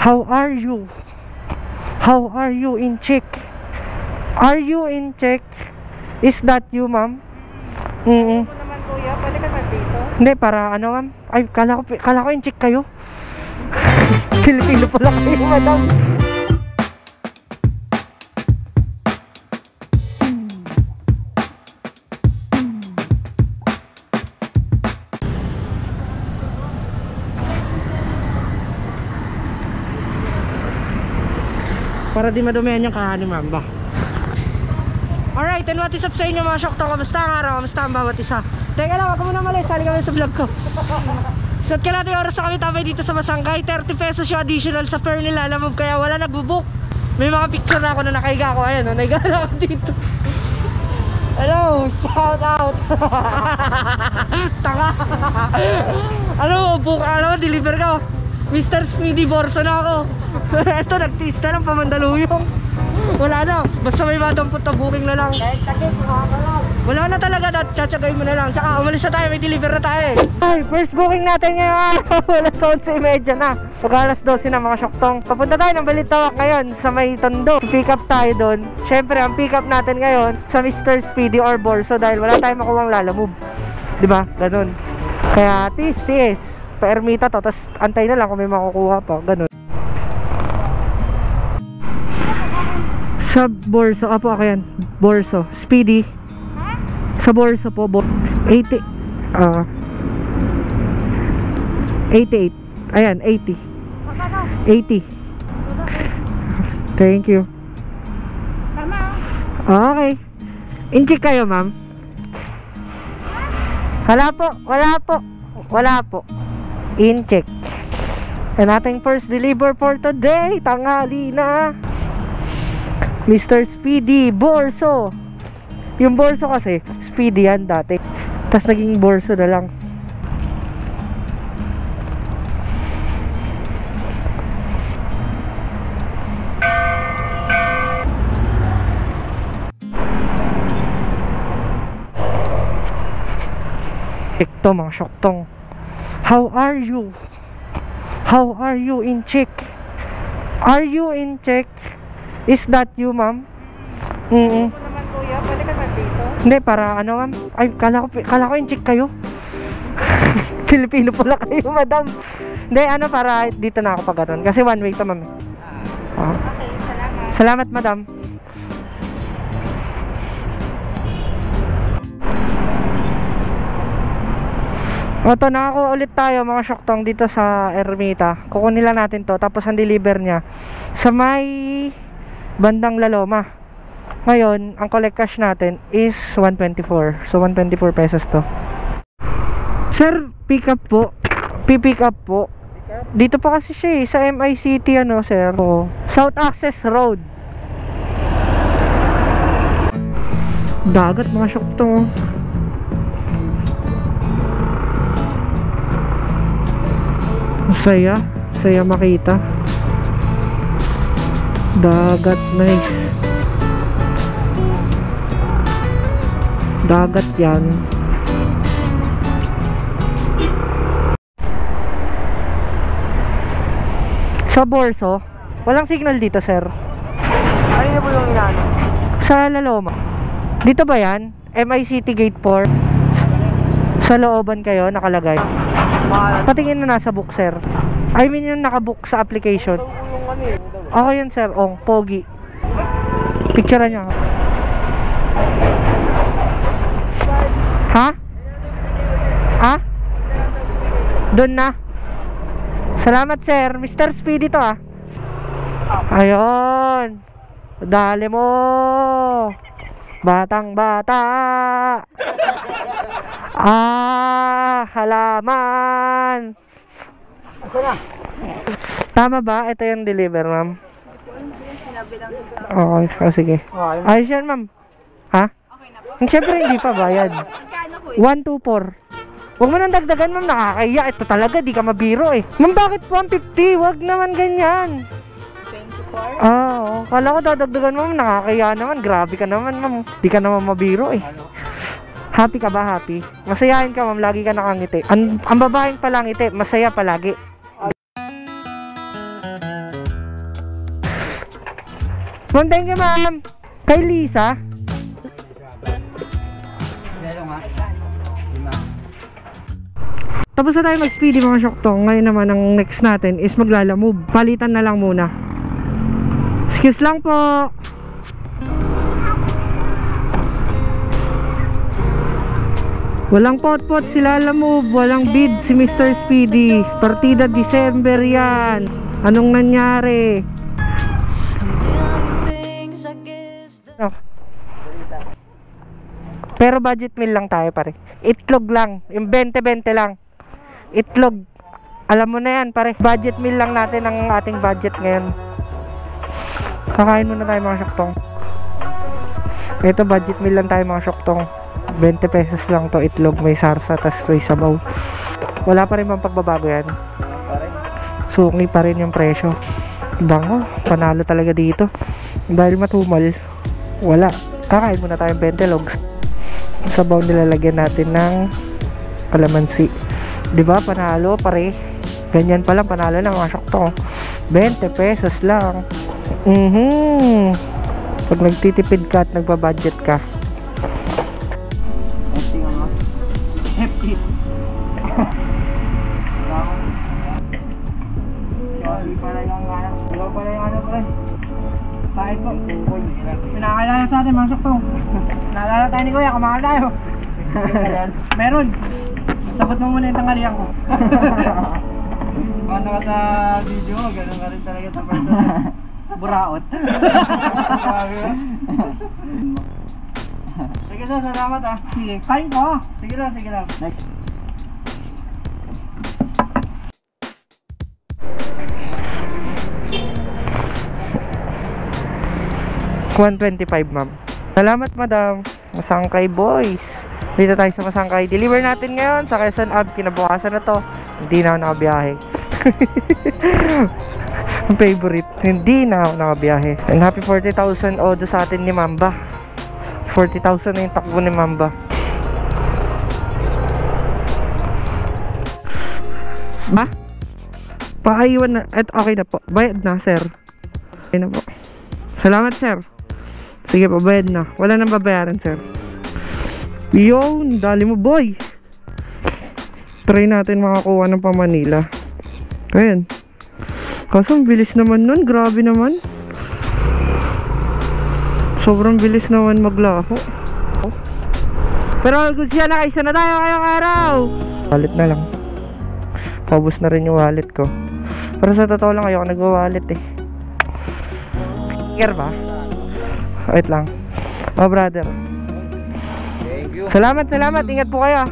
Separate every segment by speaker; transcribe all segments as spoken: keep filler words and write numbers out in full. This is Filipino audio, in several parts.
Speaker 1: How are you? How are you in check? Are you in check? Is that you, ma'am? Mm-mm.
Speaker 2: Ano naman kuya, pwede ka nandito?
Speaker 1: Hindi, para ano, ma'am? Ay, kala ko, kala ko in check kayo. Filipino pala kayo, madam. Para di madumihan yung kahan ni ma'am ba? Alright, and what is up sa inyo mga Shoktong? Kamusta ang araw? Kamusta ang bawat isa? Teka lang, wag ka muna malis. Sali kami sa vlog ko. Set ka natin oras na kami tabay dito sa Masangkay. thirty pesos yung additional sa fare nila. Alam mo, kaya wala nagbubook. May mga picture na ako na nakahiga ako. Ayan, no? Naiga na ako dito. Hello, shout out. Tanga. Ano, book, ano, deliver ka. Mister Speedy Borso na ako. Eto, nagtiis na ng pamandaluyong. Wala na, basta may madampot na booking na lang. Wala na talaga, tsatsagay mo na lang. Tsaka umalis na tayo, may deliver na tayo eh. Ay, first booking natin ngayon. Alas eleven thirty na. Pag alas twelve na mga Shoktong. Papunta tayo ng Balintawak ngayon sa may Tondo. Pick up tayo doon. Syempre, ang pick up natin ngayon sa Mister Speedy or Borso dahil wala tayong makuhang lalamove. Diba? Ganun. Kaya tis, tis. Pa-ermita to, tapos antay na lang kung may makukuha pa. Ganun. Sa Borso, apo ako yan. Borso, Speedy. Sa Borso po, bo eighty uh, eighty-eight. Ayan, eighty. eighty. Thank you. Okay. Incheck kayo, ma'am? Wala po, wala po. Wala po. Incheck. And ating first deliver for today. Tanghali na. Mister Speedy Borso. Yung Borso kasi Speedy yan dati, tapos naging Borso na lang. Ito mga Shoktong. How are you? How are you in check? Are you in check? Is that you, ma'am? Mm-mm.
Speaker 2: Ano naman kuya, pwede ka nandito?
Speaker 1: Hindi, para ano, ma'am? Ay, kala ko, kala ko in check kayo. Filipino pala kayo, madam. Hindi, ano, para dito na ako pag ganun. Kasi one way to, ma'am. Ah.
Speaker 2: Okay, salamat.
Speaker 1: Salamat, madam. Oto, nakako ulit tayo mga Shoktong dito sa Ermita. Kukunin lang natin to, tapos ang deliver niya sa may bandang Laloma. Ngayon, ang collect cash natin is one twenty-four. So one twenty-four pesos to. Sir, pick up po. Pipick up po. Dito pa kasi siya eh, sa M I City ano, sir. Oh. South Access Road. Dagat mga Shoktong. Saya, saya makita. Dagat, nice. Dagat yan. Sa Borso, walang signal dito, sir.
Speaker 2: Ano na po yung inaano?
Speaker 1: Sa Laloma. Dito ba yan? M I City Gate four. Sa looban kayo, nakalagay. Patingin na nasa book, sir. I mean yung nakabook sa application. Okay yun, sir. Ong, pogi. Picture niya. Ha? Ha? Doon na. Salamat, sir. Mister Speedy to, ah. Ayun. Dali mo. Batang bata. Ah, halaman. Tama ba? Ito yung deliver, ma'am. Okay, oh, sige. Ayos yan, ma'am. Ha? Siyempre hindi pa bayad. one two four. Huwag mo nang dagdagan, ma'am. Nakakaya. Ito talaga, di ka mabiro eh. Ma'am, bakit one fifty? Huwag naman ganyan. twenty-four? Ah, oh. Kala ko dadagdagan, ma'am. Nakakaya naman. Grabe ka naman, ma'am. Di ka naman mabiro eh. Happy ka ba? Happy? Masayahin ka, ma'am. Lagi ka nakangiti. Ang, ang babaeng palangiti, masaya palagi. Ma'am, thank you ma'am. Kay Lisa. Tapos na tayo mag-speedy mga Shoktong. Ngayon naman ang next natin is maglalamove. Palitan na lang muna. Excuse lang po. Walang pot-pot si Lalamove. Walang bid si Mister Speedy. Partida December yan. Anong nangyari? Oh. Pero budget meal lang tayo pare. Itlog lang. Yung twenty twenty lang. Itlog. Alam mo na yan pare. Budget meal lang natin ang ating budget ngayon. Kakain muna tayo mga Shoktong. Ito budget meal lang tayo mga Shoktong. twenty pesos lang to itlog. May sarsa tas may sabaw. Wala pa rin bang pagbabago yan? Sungi pa rin yung presyo. Bango. Panalo talaga dito. Dahil matumal. Wala. Kakain muna tayong twenty logs. Sabaw nilalagyan natin ng kalamansi. Diba panalo pare? Ganyan pa lang panalo na mga Shoktong. twenty pesos lang. Mhm. Pag nagtitipid ka at nagbabudget ka. Hefty. Sorry pala yung ano. Wala pala yung ano pala. Kain po. Pinakaalala sa atin mga Shoktong. Naalala tayo ni Kuya, kumakal tayo. Meron. Sabot mo muna yung tanghalian ko. Ano ka sa video mo, ganun ka rin talaga sa person. Buraot. Sige sir, salamat ah. Sige, kain ko. Sige lang, sige lang. Next. one twenty-five ma'am. Salamat madam. Masangkay boys. Dito tayo sa Masangkay. Deliver natin ngayon sa Quezon Ab. Kinabukasan na to. Hindi na ako nakabiyahe. Ang favorite. Hindi na ako nakabiyahe. And happy forty thousand odo sa atin ni Mamba. forty thousand na yung takbo ni Mamba. Ba? Paaiwan na. At okay na po. Bayad na sir. Okay na po. Salamat sir. Sige po, bayad na. Wala nang babayaran sir. Yun, dali mo boy. Try natin makakuha ng pa Manila. Ayan. Kaso ang bilis naman nun. Grabe naman. Sobrang bilis naman maglaho. Pero good siya, nakaisa na tayo ngayong araw. Wallet na lang. Paubos na rin yung wallet ko. Pero sa totoo lang ayoko nag-wallet eh. Care ba? Wait lang. Oh brother. Salamat, salamat. Ingat po kayo.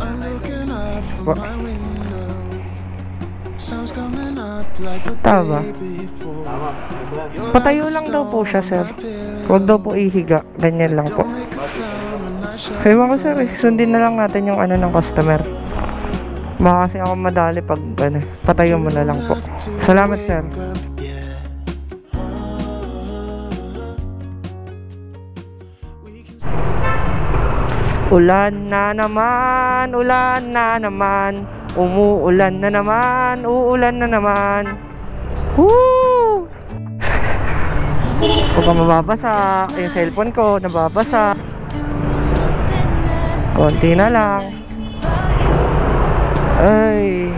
Speaker 1: Tama. Patayo lang daw po siya, sir. Huwag daw po ihiga. Ganyan lang po. Ewan ko, sir. Eh. Sundin na lang natin yung ano ng customer. Baka kasi ako madali pag ano, patayo mo na lang po. Salamat, sir. Ulan na naman, ulan na naman, umuulan na naman, uulan na naman. Woo! Huwag ka mababasa, yung cellphone ko nababasa. Konti na lang. Ay.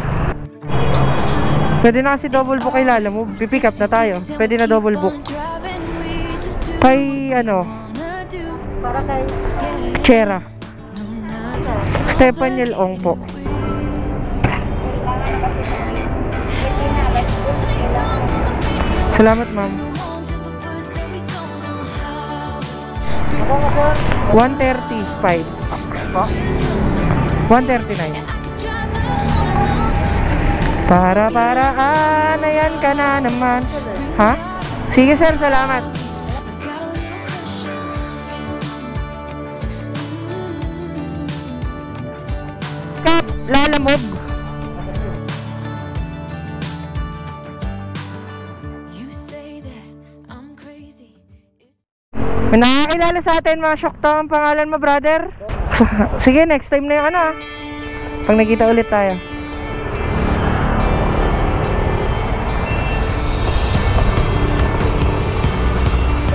Speaker 1: Pwede na kasi double book kay Lalamove. Pipick up na tayo. Pwede na double book. Kay ano?
Speaker 2: Para kay
Speaker 1: Chera. Stepaniel Ong po. Salamat ma'am. one thirty-five. one thirty-nine. Para-paraan, ayan ka na naman. Ha? Sige sir, salamat. Lalamove. May nakakilala sa atin mga Shoktong. Ang pangalan mo brother? Sige, next time na yung ano ah. Pag nakita ulit tayo.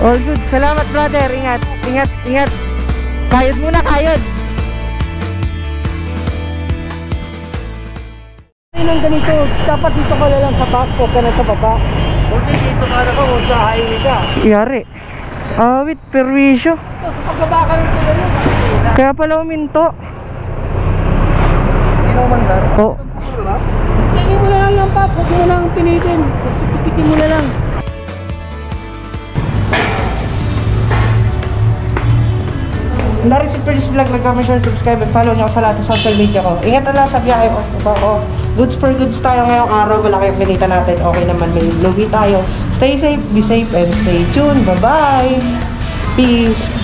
Speaker 1: All good. Salamat brother. Ingat. Ingat. Ingat. Kayod muna, kayod. Nang ganito, dapat dito ka lang sa back o ka na sa baba.
Speaker 3: Buti dito ka na ko sa highway ka.
Speaker 1: Iyari. Awit, perwisyo.
Speaker 3: Sa pagbaba ka ng tuloy yun.
Speaker 1: Kaya pala uminto.
Speaker 3: Hindi na umandar.
Speaker 1: Oo.
Speaker 3: Tingin mo na lang lang pa. Huwag mo lang pinitin. Pipitin mo na lang.
Speaker 1: Narin si Prince Vlog, like, comment, share, subscribe, and follow niyo ako sa lahat ng social media ko. Ingat na lang sa biyahe ko. Diba ko? Goods for goods tayo ngayong araw. Wala kayong pinita natin. Okay naman, may vlogi tayo. Stay safe, be safe, and stay tuned. Bye-bye! Peace!